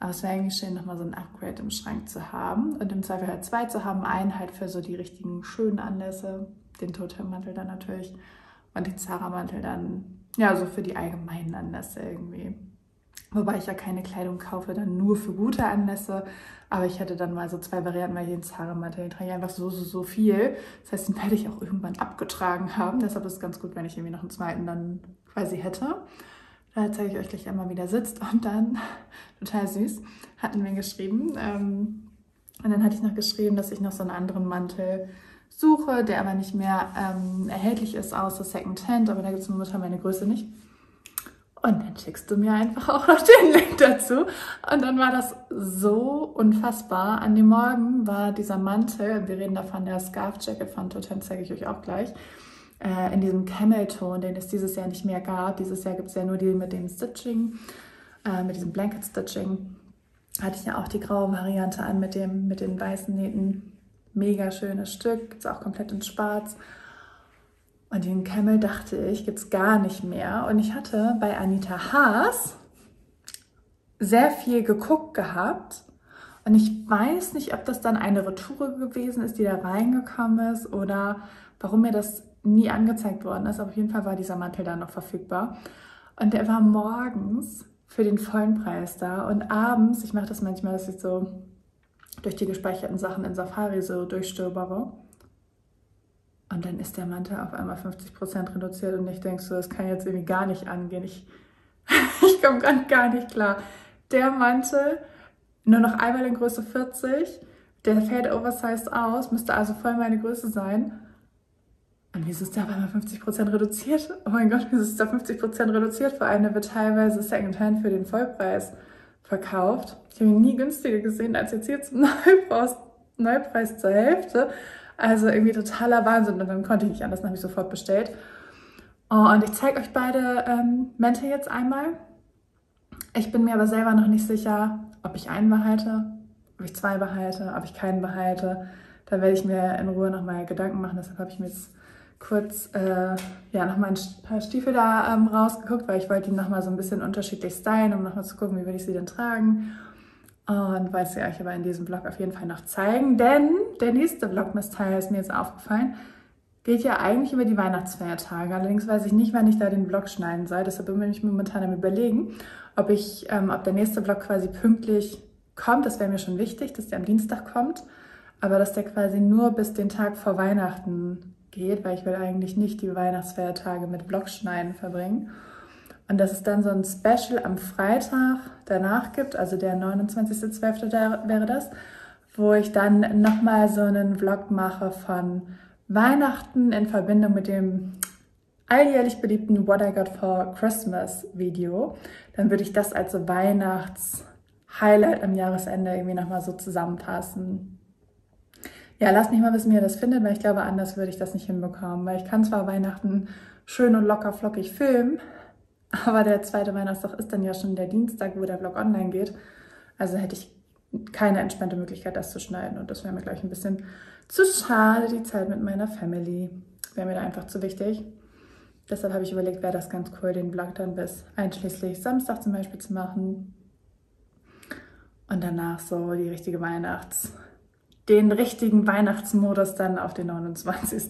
Aber es wäre eigentlich schön, nochmal so ein Upgrade im Schrank zu haben und im Zweifel halt 2 zu haben. Einen halt für so die richtigen schönen Anlässe, den Totemmantel dann natürlich und den Zara-Mantel dann, ja, so für die allgemeinen Anlässe irgendwie. Wobei ich ja keine Kleidung kaufe, dann nur für gute Anlässe. Aber ich hätte dann mal so 2 Varianten, weil ich den Zara-Mantel, den trage ich einfach so viel. Das heißt, den werde ich auch irgendwann abgetragen haben. Deshalb ist es ganz gut, wenn ich irgendwie noch einen zweiten dann quasi hätte. Da zeige ich euch gleich einmal, wie der sitzt. Und dann, total süß, hatten wir geschrieben. Und dann hatte ich noch geschrieben, dass ich noch so einen anderen Mantel suche, der aber nicht mehr erhältlich ist, außer Secondhand. Aber da gibt es momentan meine Größe nicht. Und dann schickst du mir einfach auch noch den Link dazu. Und dann war das so unfassbar. An dem Morgen war dieser Mantel, wir reden davon, der Scarf Jacket von Totem, zeige ich euch auch gleich, in diesem Camel-Ton, den es dieses Jahr nicht mehr gab. Dieses Jahr gibt es ja nur die mit dem Stitching, mit diesem Blanket-Stitching. Hatte ich ja auch die graue Variante an mit den weißen Nähten. Mega schönes Stück, gibt es auch komplett in schwarz. Und den Camel, dachte ich, gibt es gar nicht mehr. Und ich hatte bei Anita Haas sehr viel geguckt gehabt. Und ich weiß nicht, ob das dann eine Retoure gewesen ist, die da reingekommen ist oder warum mir das nie angezeigt worden ist. Aber auf jeden Fall war dieser Mantel dann noch verfügbar. Und der war morgens für den vollen Preis da. Und abends, ich mache das manchmal, dass ich so durch die gespeicherten Sachen in Safari so durchstöbere. Und dann ist der Mantel auf einmal 50% reduziert und ich denke so, das kann jetzt irgendwie gar nicht angehen. Ich komme gar nicht klar. Der Mantel, nur noch einmal in Größe 40, der fällt oversized aus, müsste also voll meine Größe sein. Und wieso ist der auf einmal 50% reduziert? Oh mein Gott, wieso ist der 50% reduziert? Vor allem, der wird teilweise Secondhand für den Vollpreis verkauft. Ich habe ihn nie günstiger gesehen als jetzt hier zum Neupreis zur Hälfte. Also irgendwie totaler Wahnsinn. Und dann konnte ich nicht anders, dann habe ich sofort bestellt. Und ich zeige euch beide Mäntel jetzt einmal. Ich bin mir aber selber noch nicht sicher, ob ich einen behalte, ob ich 2 behalte, ob ich keinen behalte. Da werde ich mir in Ruhe nochmal Gedanken machen. Deshalb habe ich mir jetzt kurz nochmal ein paar Stiefel da rausgeguckt, weil ich wollte die nochmal so ein bisschen unterschiedlich stylen, um nochmal zu gucken, wie würde ich sie denn tragen. Und wollte sie euch aber in diesem Vlog auf jeden Fall noch zeigen, denn der nächste Vlogmas-Teil, ist mir jetzt aufgefallen, geht ja eigentlich über die Weihnachtsfeiertage. Allerdings weiß ich nicht, wann ich da den Vlog schneiden soll. Deshalb bin ich momentan am Überlegen, ob der nächste Vlog quasi pünktlich kommt. Das wäre mir schon wichtig, dass der am Dienstag kommt. Aber dass der quasi nur bis den Tag vor Weihnachten geht, weil ich will eigentlich nicht die Weihnachtsfeiertage mit Vlogschneiden verbringen. Und dass es dann so ein Special am Freitag danach gibt, also der 29.12. wäre das, wo ich dann nochmal so einen Vlog mache von Weihnachten in Verbindung mit dem alljährlich beliebten What I Got for Christmas Video. Dann würde ich das als so Weihnachts-Highlight am Jahresende irgendwie nochmal so zusammenfassen. Ja, lasst mich mal wissen, wie ihr das findet, weil ich glaube, anders würde ich das nicht hinbekommen. Weil ich kann zwar Weihnachten schön und locker flockig filmen, aber der zweite Weihnachtstag ist dann ja schon der Dienstag, wo der Vlog online geht. Also hätte ich keine entspannte Möglichkeit, das zu schneiden. Und das wäre mir gleich ein bisschen zu schade, die Zeit mit meiner Family. Wäre mir da einfach zu wichtig. Deshalb habe ich überlegt, wäre das ganz cool, den Vlog dann bis einschließlich Samstag zum Beispiel zu machen. Und danach so den richtigen Weihnachtsmodus dann auf den 29.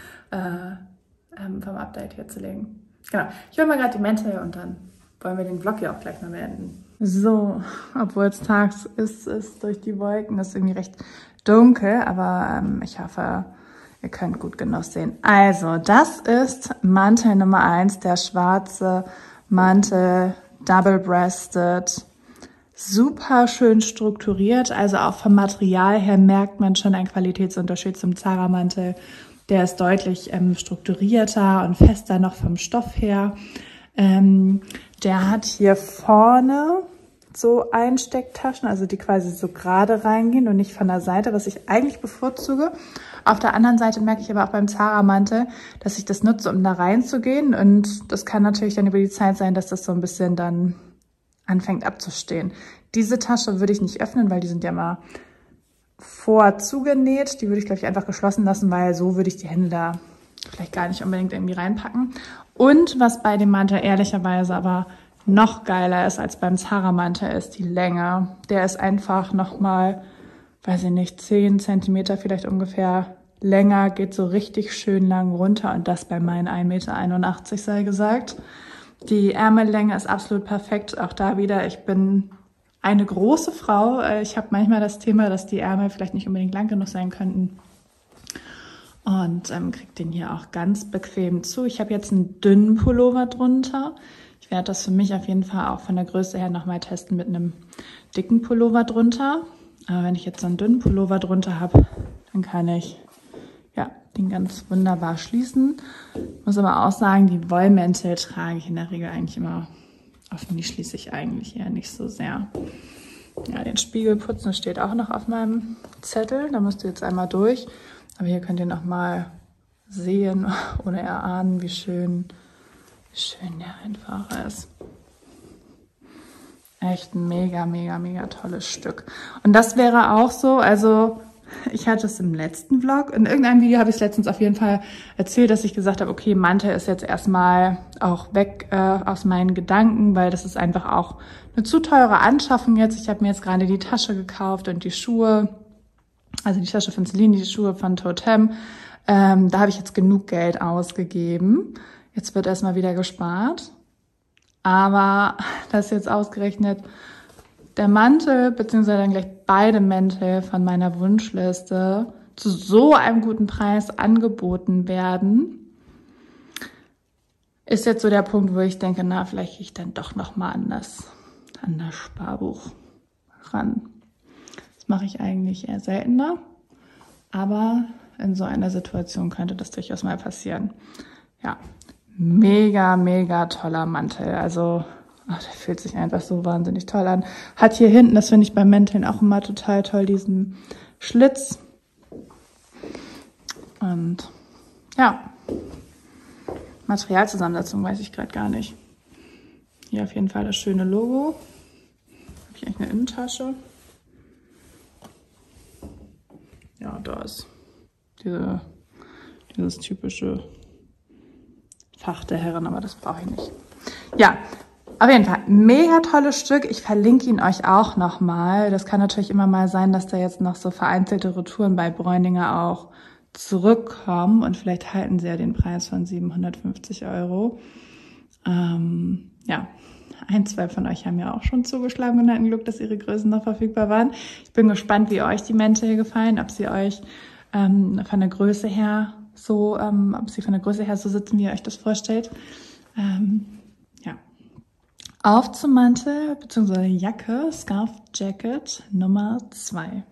Vom Update hier zu legen. Genau, ich hole mal gerade die Mäntel und dann wollen wir den Vlog ja auch gleich mal beenden. So, obwohl es tags ist durch die Wolken, ist irgendwie recht dunkel, aber ich hoffe, ihr könnt gut genug sehen. Also, das ist Mantel Nummer 1, der schwarze Mantel, double-breasted, super schön strukturiert, also auch vom Material her merkt man schon einen Qualitätsunterschied zum Zara-Mantel. Der ist deutlich strukturierter und fester noch vom Stoff her. Der hat hier vorne so Einstecktaschen, also die quasi so gerade reingehen und nicht von der Seite, was ich eigentlich bevorzuge. Auf der anderen Seite merke ich aber auch beim Zara-Mantel, dass ich das nutze, um da reinzugehen. Und das kann natürlich dann über die Zeit sein, dass das so ein bisschen dann anfängt abzustehen. Diese Tasche würde ich nicht öffnen, weil die sind ja mal vorzugenäht. Die würde ich, glaube ich, einfach geschlossen lassen, weil so würde ich die Hände da vielleicht gar nicht unbedingt irgendwie reinpacken. Und was bei dem Mantel ehrlicherweise aber noch geiler ist als beim Zara-Mantel, ist die Länge. Der ist einfach nochmal, weiß ich nicht, 10 Zentimeter vielleicht ungefähr länger, geht so richtig schön lang runter und das bei meinen 1,81 Meter, sei gesagt. Die Ärmellänge ist absolut perfekt. Auch da wieder, ich bin eine große Frau. Ich habe manchmal das Thema, dass die Ärmel vielleicht nicht unbedingt lang genug sein könnten. Und kriege den hier auch ganz bequem zu. Ich habe jetzt einen dünnen Pullover drunter. Ich werde das für mich auf jeden Fall auch von der Größe her nochmal testen mit einem dicken Pullover drunter. Aber wenn ich jetzt so einen dünnen Pullover drunter habe, dann kann ich den ganz wunderbar schließen. Ich muss aber auch sagen, die Wollmäntel trage ich in der Regel eigentlich immer offen. Die schließe ich eigentlich eher nicht so sehr. Ja, den Spiegel putzen steht auch noch auf meinem Zettel. Da müsst ihr jetzt einmal durch. Aber hier könnt ihr noch mal sehen oder erahnen, wie schön der einfach ist. Echt ein mega, mega, mega tolles Stück. Und das wäre auch so, also ich hatte es im letzten Vlog, in irgendeinem Video habe ich es letztens auf jeden Fall erzählt, dass ich gesagt habe, okay, Mantel ist jetzt erstmal auch weg aus meinen Gedanken, weil das ist einfach auch eine zu teure Anschaffung jetzt. Ich habe mir jetzt gerade die Tasche gekauft und die Schuhe, also die Tasche von Celine, die Schuhe von Totem. Da habe ich jetzt genug Geld ausgegeben. Jetzt wird erstmal wieder gespart. Aber das ist jetzt ausgerechnet der Mantel, beziehungsweise dann gleich beide Mäntel von meiner Wunschliste zu so einem guten Preis angeboten werden, ist jetzt so der Punkt, wo ich denke, na, vielleicht gehe ich dann doch nochmal an das Sparbuch ran. Das mache ich eigentlich eher seltener, aber in so einer Situation könnte das durchaus mal passieren. Ja, mega, mega toller Mantel. Also der fühlt sich einfach so wahnsinnig toll an. Hat hier hinten, das finde ich bei Mänteln auch immer total toll, diesen Schlitz. Und ja, Materialzusammensetzung weiß ich gerade gar nicht. Hier auf jeden Fall das schöne Logo. Habe ich eigentlich eine Innentasche? Ja, da ist dieses typische Fach der Herren, aber das brauche ich nicht. Ja, auf jeden Fall, mega tolles Stück. Ich verlinke ihn euch auch nochmal. Das kann natürlich immer mal sein, dass da jetzt noch so vereinzelte Retouren bei Bräuninger auch zurückkommen. Und vielleicht halten sie ja den Preis von 750 €. Ja, 2 von euch haben ja auch schon zugeschlagen und hatten Glück, dass ihre Größen noch verfügbar waren. Ich bin gespannt, wie euch die Mäntel hier gefallen, ob sie euch von der Größe her so, so sitzen, wie ihr euch das vorstellt. Ja. Auf zum Mantel bzw. Jacke, Scarf Jacket Nummer 2.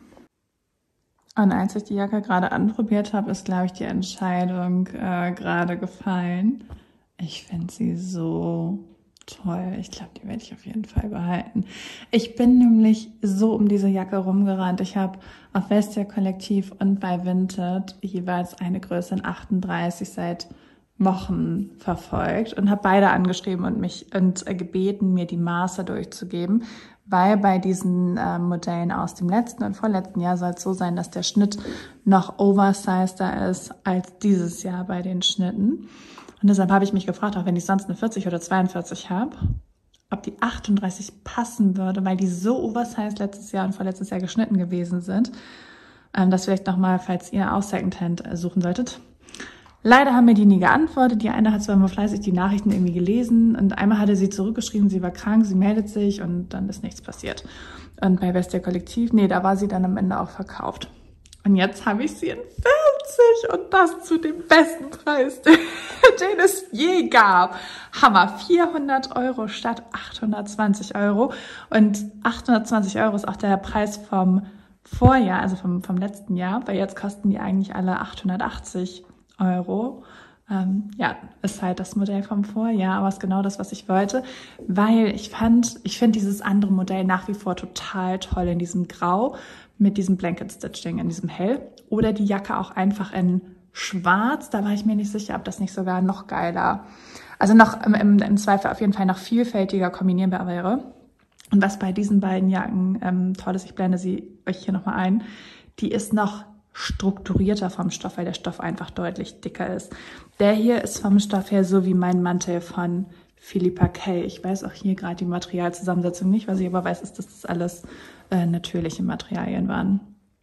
Und als ich die Jacke gerade anprobiert habe, ist, glaube ich, die Entscheidung gerade gefallen. Ich finde sie so toll. Ich glaube, die werde ich auf jeden Fall behalten. Ich bin nämlich so um diese Jacke rumgerannt. Ich habe auf Vestia Kollektiv und bei Vinted jeweils eine Größe in 38 seit Wochen verfolgt und habe beide angeschrieben und gebeten, mir die Maße durchzugeben, weil bei diesen Modellen aus dem letzten und vorletzten Jahr soll es so sein, dass der Schnitt noch oversizeder ist als dieses Jahr bei den Schnitten. Und deshalb habe ich mich gefragt, auch wenn ich sonst eine 40 oder 42 habe, ob die 38 passen würde, weil die so oversized letztes Jahr und vorletztes Jahr geschnitten gewesen sind. Das vielleicht nochmal, falls ihr auch Secondhand suchen solltet. Leider haben mir die nie geantwortet. Die eine hat zwar immer fleißig die Nachrichten irgendwie gelesen und einmal hatte sie zurückgeschrieben, sie war krank, sie meldet sich und dann ist nichts passiert. Und bei Vestia Kollektiv, da war sie dann am Ende auch verkauft. Und jetzt habe ich sie in 40 und das zu dem besten Preis, den es je gab. Hammer, 400 € statt 820 €. Und 820 € ist auch der Preis vom Vorjahr, also vom letzten Jahr, weil jetzt kosten die eigentlich alle 880 €. Ja, ist halt das Modell vom Vorjahr, aber ist genau das, was ich wollte, weil ich finde dieses andere Modell nach wie vor total toll in diesem Grau mit diesem Blanket Stitching, in diesem Hell oder die Jacke auch einfach in Schwarz. Da war ich mir nicht sicher, ob das nicht sogar noch geiler, also noch im Zweifel auf jeden Fall noch vielfältiger kombinierbar wäre. Und was bei diesen beiden Jacken toll ist, ich blende sie euch hier nochmal ein, die ist noch strukturierter vom Stoff, weil der Stoff einfach deutlich dicker ist. Der hier ist vom Stoff her so wie mein Mantel von Philippa K. Ich weiß auch hier gerade die Materialzusammensetzung nicht. Was ich aber weiß, ist, dass das alles natürliche Materialien waren.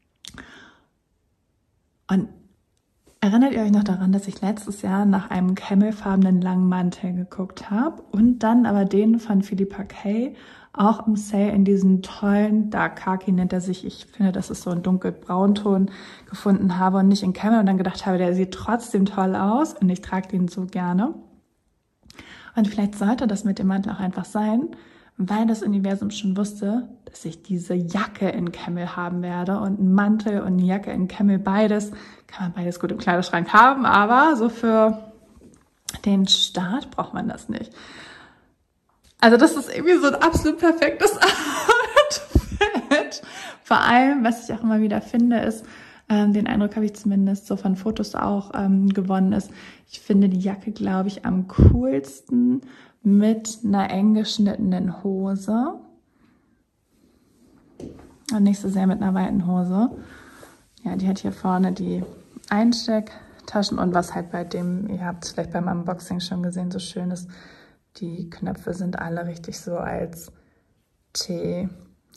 Und erinnert ihr euch noch daran, dass ich letztes Jahr nach einem camelfarbenen langen Mantel geguckt habe und dann aber den von Philippa K. auch im Sale in diesen tollen Dark Khaki nennt er sich. Ich finde, das ist so ein dunkelbraunton gefunden habe und nicht in Camel und dann gedacht habe, der sieht trotzdem toll aus und ich trage den so gerne. Und vielleicht sollte das mit dem Mantel auch einfach sein, weil das Universum schon wusste, dass ich diese Jacke in Camel haben werde und einen Mantel und eine Jacke in Camel, beides, kann man beides gut im Kleiderschrank haben, aber so für den Start braucht man das nicht. Also das ist irgendwie so ein absolut perfektes Outfit. Vor allem, was ich auch immer wieder finde, ist, den Eindruck habe ich zumindest so von Fotos auch gewonnen, ist, ich finde die Jacke, glaube ich, am coolsten mit einer eng geschnittenen Hose und nicht so sehr mit einer weiten Hose. Ja, die hat hier vorne die Einstecktaschen und was halt bei dem, ihr habt es vielleicht beim Unboxing schon gesehen, so schön ist, die Knöpfe sind alle richtig so als T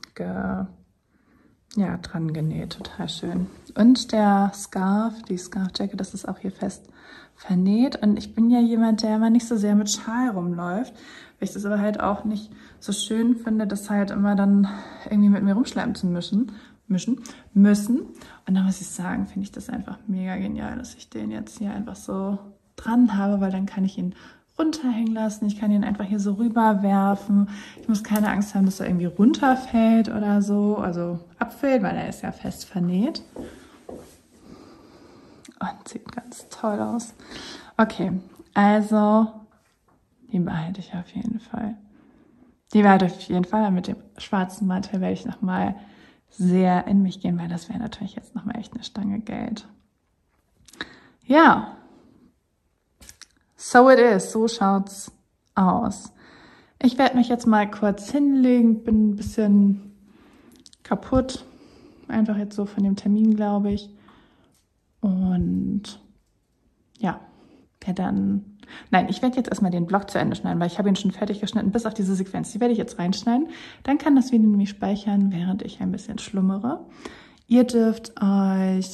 dran genäht, total schön. Und der Scarf, die Scarf-Jacke, das ist auch hier fest vernäht. Und ich bin ja jemand, der immer nicht so sehr mit Schal rumläuft, weil ich das aber halt auch nicht so schön finde, das halt immer dann irgendwie mit mir rumschleppen zu müssen. Und dann muss ich sagen, finde ich das einfach mega genial, dass ich den jetzt hier einfach so dran habe, weil dann kann ich ihn runterhängen lassen. Ich kann ihn einfach hier so rüberwerfen. Ich muss keine Angst haben, dass er irgendwie runterfällt oder so, also abfällt, weil er ist ja fest vernäht. Und sieht ganz toll aus. Okay, also die behalte ich auf jeden Fall. Die behalte ich auf jeden Fall. Mit dem schwarzen Mantel werde ich nochmal sehr in mich gehen, weil das wäre natürlich jetzt nochmal echt eine Stange Geld. Ja. So it is, so schaut's aus. Ich werde mich jetzt mal kurz hinlegen, bin ein bisschen kaputt, einfach jetzt so von dem Termin, glaube ich. Und ja, ich werde jetzt erstmal den Vlog zu Ende schneiden, weil ich habe ihn schon fertig geschnitten, bis auf diese Sequenz. Die werde ich jetzt reinschneiden. Dann kann das Video nämlich speichern, während ich ein bisschen schlummere. Ihr dürft euch...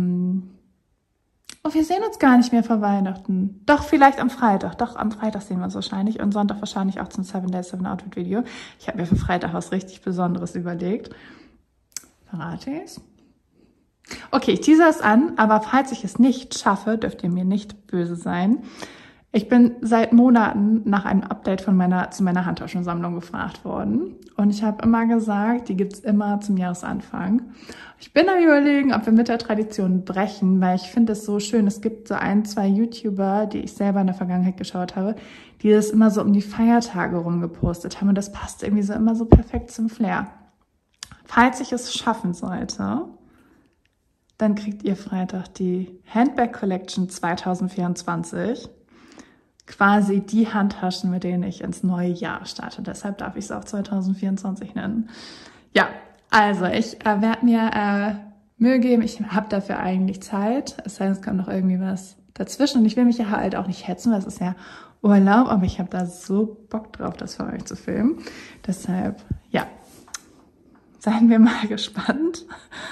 wir sehen uns gar nicht mehr vor Weihnachten. Doch, vielleicht am Freitag. Doch, am Freitag sehen wir uns wahrscheinlich. Und Sonntag wahrscheinlich auch zum 7 Days 7 Outfit Video. Ich habe mir für Freitag was richtig Besonderes überlegt. Verrate ich's? Okay, ich teaser es an, aber falls ich es nicht schaffe, dürft ihr mir nicht böse sein. Ich bin seit Monaten nach einem Update zu meiner Handtaschensammlung gefragt worden. Und ich habe immer gesagt, die gibt's immer zum Jahresanfang. Ich bin am Überlegen, ob wir mit der Tradition brechen, weil ich finde es so schön. Es gibt so 1, 2 YouTuber, die ich selber in der Vergangenheit geschaut habe, die das immer so um die Feiertage rum gepostet haben. Und das passt irgendwie so immer so perfekt zum Flair. Falls ich es schaffen sollte, dann kriegt ihr Freitag die Handbag Collection 2024. Quasi die Handtaschen, mit denen ich ins neue Jahr starte. Deshalb darf ich es auch 2024 nennen. Ja, also ich werde mir Mühe geben. Ich habe dafür eigentlich Zeit. Es sei denn, es kommt noch irgendwie was dazwischen. Und ich will mich ja halt auch nicht hetzen, weil es ist ja Urlaub. Aber ich habe da so Bock drauf, das für euch zu filmen. Deshalb, ja, seien wir mal gespannt.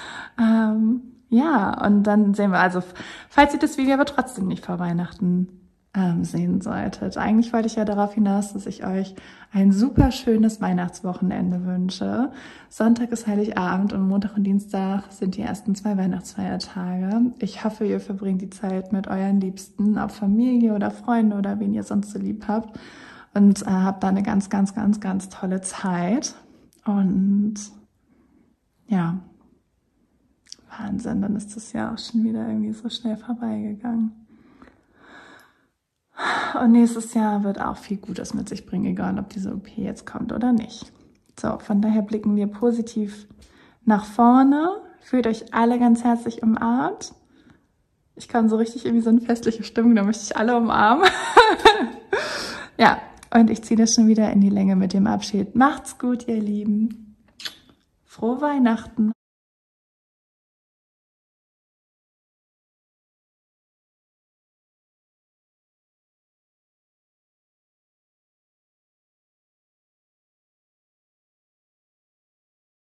Ja, und dann sehen wir, also falls ihr das Video aber trotzdem nicht vor Weihnachten sehen solltet. Eigentlich wollte ich ja darauf hinaus, dass ich euch ein super schönes Weihnachtswochenende wünsche. Sonntag ist Heiligabend und Montag und Dienstag sind die ersten 2 Weihnachtsfeiertage. Ich hoffe, ihr verbringt die Zeit mit euren Liebsten, ob Familie oder Freunde oder wen ihr sonst so lieb habt und habt da eine ganz, ganz, ganz, ganz tolle Zeit. Und ja, Wahnsinn, dann ist das Jahr auch schon wieder irgendwie so schnell vorbeigegangen. Und nächstes Jahr wird auch viel Gutes mit sich bringen, egal ob diese OP jetzt kommt oder nicht. So, von daher blicken wir positiv nach vorne. Fühlt euch alle ganz herzlich umarmt. Ich kann so richtig irgendwie so eine festliche Stimmung, da möchte ich alle umarmen. Ja, und ich ziehe das schon wieder in die Länge mit dem Abschied. Macht's gut, ihr Lieben. Frohe Weihnachten.